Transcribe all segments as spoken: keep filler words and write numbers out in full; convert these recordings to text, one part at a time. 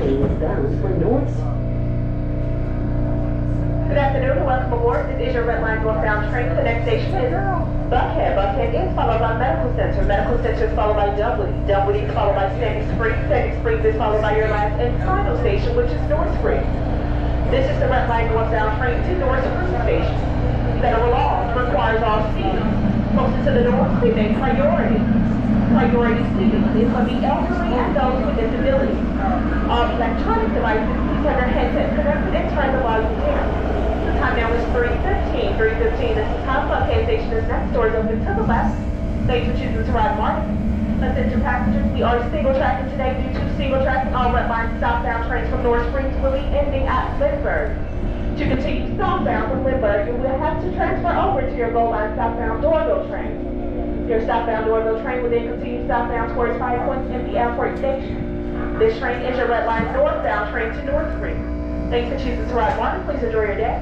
train is bound for North. Good afternoon and welcome aboard. This is your Red Line northbound train. The next station is Buckhead. Buckhead is followed by Medical Center. Medical Center is followed by Dunwoody. Dunwoody is followed by Sandy Springs. Sandy Springs is followed by your last and final station, which is North Springs. This is the Red Line northbound train to North Springs Station. Federal law requires all speed. Closest to the north, we make priority. Priority seating is for the elderly and those with disabilities. All electronic devices, please have your headset connected and turn the volume down. The time now is three fifteen. three fifteen, this is how Buckhead Station is next. Doors open to the left. Thanks for choosing to ride MARTA. Attention passengers, we are single tracking today due to single tracking all Red Line southbound trains from North Springs will be ending at Lindbergh. To continue southbound from Lindbergh, you will have to transfer over to your goal line southbound Doorville train. Your southbound Doorville train will then continue southbound towards Five Points and the airport station. This train is your Red Line northbound train to North Springs. Thanks for choosing to ride MARTA. Please enjoy your day.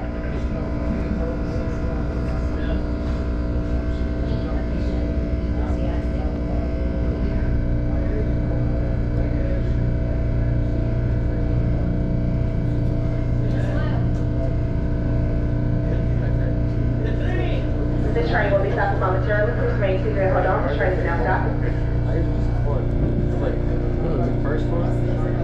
This train will be stopping momentarily. Please remain seated and hold on. This train is now stopping. First one? Uh,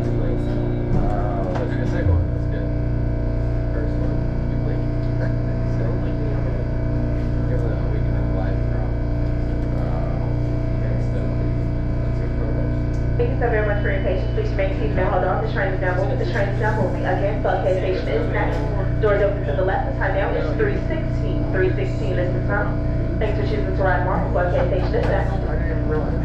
the second one. That's good. First one. You blink. So, give it a week and a live drop. Okay, so, let's see photos. Thank you so very much for your patience. Please remain seated and hold on. This train is now moving. This train is now moving. Again, Buckhead Station is next. Doors open to the left. The time now is three sixteen. three sixteen is the time. Thanks for choosing to ride MARTA. Buckhead Station is next.